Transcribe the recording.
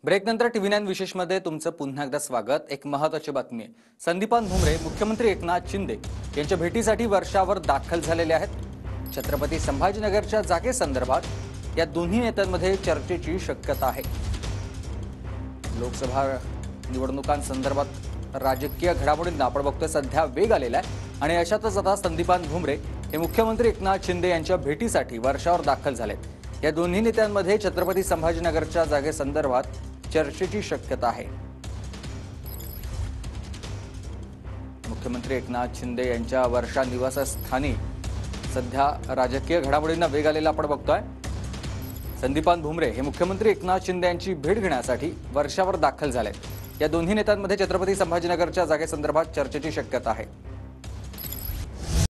ब्रेकनंतर TV 9 विशेषमध्ये तुमचं पुन्हा एकदा स्वागत। एक महत्त्वाची बातमी आहे। संदीपान भुमरे मुख्यमंत्री एकनाथ शिंदे यांच्या भेटीसाठी वर्षावर दाखल झालेले आहेत। छत्रपती संभाजीनगरच्या जागेसंदर्भात या दोन्ही नेत्यांमध्ये चर्चेची शक्यता आहे। लोकसभा निवडणुकांसंदर्भात राजकीय घडामोडींना आपण बघतोय सध्या वेग आलेला आहे आणि अशातच आता संदीपान भुमरे हे मुख्यमंत्री एकनाथ शिंदे यांच्या भेटीसाठी वर्षावर दाखल झालेत। या दोन्ही नेत्यांमध्ये छत्रपती संभाजीनगरच्या जागेसंदर्भात चर्चेची शक्यता आहे। मुख्यमंत्री एकनाथ शिंदे यांच्या वर्षा निवासस्थानी सध्या राजकीय घडामोडींना वेग आलेला आपण बघतोय। संदीपान भुमरे हे मुख्यमंत्री एकनाथ शिंदे यांची भेट घेण्यासाठी वर्षावर दाखल झालेत। या दोन्ही नेत्यांमध्ये छत्रपती संभाजीनगरच्या जागेसंदर्भात चर्चेची शक्यता आहे।